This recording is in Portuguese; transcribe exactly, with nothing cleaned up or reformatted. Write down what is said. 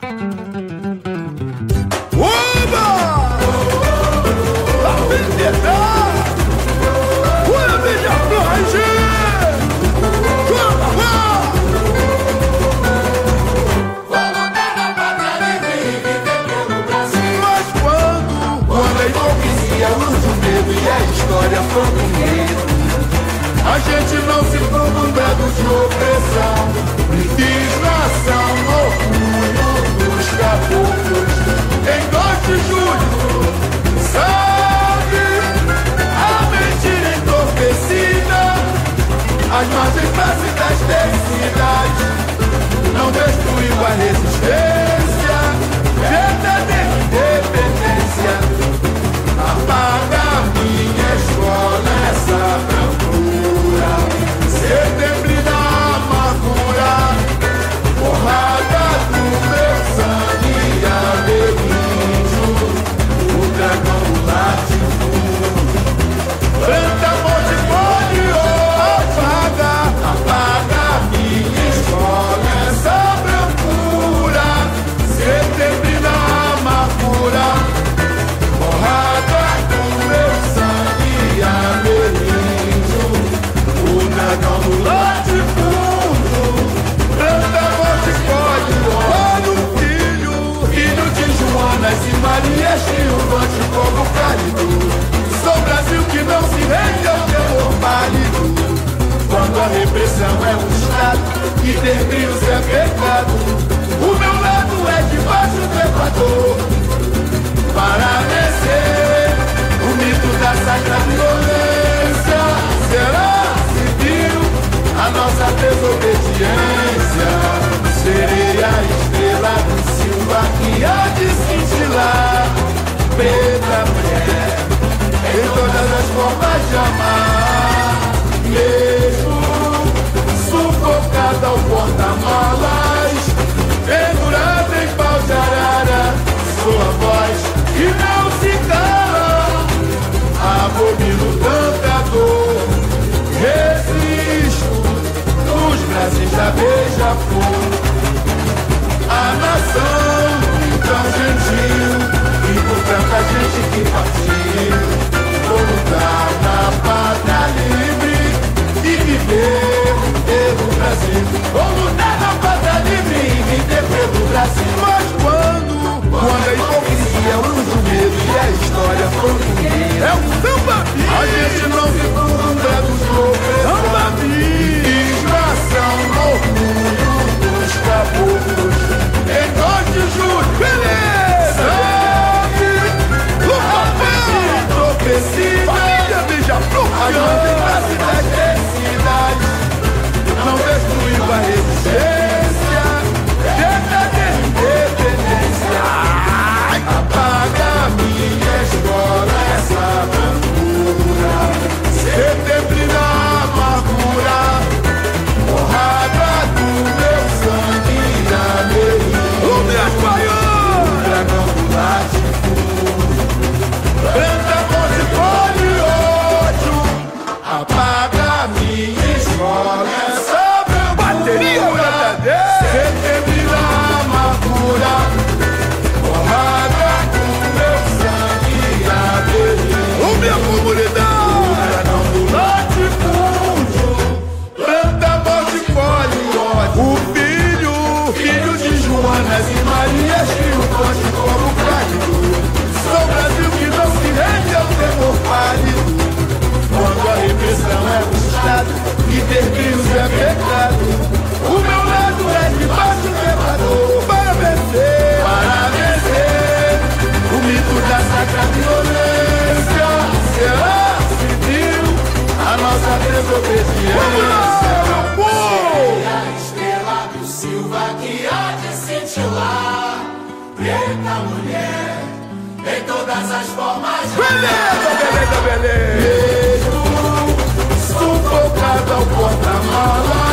Oba! A vendetta! Olha, beija-flor, história foi um medo. A gente não se for com medo de opressão. Desnação, orgulho dos caboclos. Em dois de julho, sabe, a mentira entorpecida. As margens básicas das cidades não destruiu a resistência. Verdadeira independência. Apaga minha escola, essa brancura. Setembro da amargura. Porrada do meu sangue ameríndio. O dragão do latifúndio. Planta, monte, folha, apaga. Apaga minha escola, essa brancura. Setembro da amargura. Porrada do meu sangue ameríndio. O dragão do latifúndio. Planta, monte, colhe, olha o filho. Filho de Joanas e Marias, triunfante como cálido. Sou Brasil que não se rende ao terror pálido. Quando a repressão é um estado e ter crios é pecado. O meu lado é debaixo do Equador. Para vencer o mito da sacra violência, será civil a nossa desobediência. Serei a estrela do Silva que há de cintilar. Preta mulher, em todas as formas de amar. Mesmo sufocada ao porta-malas, pendurada em pau de arara, sua voz e não se cala. Abomino tanta dor. Resisto nos braços da beija-flor. A nação tão gentil e por tanta gente que partiu. Vou lutar na pátria livre e viver pelo Brasil. Vou lutar na pátria livre e viver pelo Brasil. Mas quando, quando a hipocrisia usa o medo e a história foi um medo, é o samba. A gente não se funda dos opressão. Desgração, orgulho dos caboclos. Em dois de julho, beleza! Luta mentira entorpecida. Família beija-flor. As mãos das cidades não destruiu a resistência. Verdadeira independência. Apaga minha escola, essa brancura. Setembro da amargura. Porrada do meu sangue ameríndio. O dragão do latifúndio. Planta, monte, folha e ódio. Apaga minha escola, essa brancura. Setembro da amargura. Porrada do meu sangue ameríndio. O minha comunidade. O dragão do latifúndio. Planta, monte, folha e ódio. O filho, filho de Joanas e Marias, triunfante como cálido. Sou Brasil que não se rende ao terror pálido. Quando a repressão é um estado e ter crios é pecado. O meu lado é debaixo do Equador. Para vencer, para vencer o mito da sacra violência. Será civil a nossa desobediência. Vamos lá, meu povo! A estrela do Silva que há de cintilar. Preta mulher, em todas as formas. Beleza, beleza, beleza. Mesmo sufocado ao porta-malas.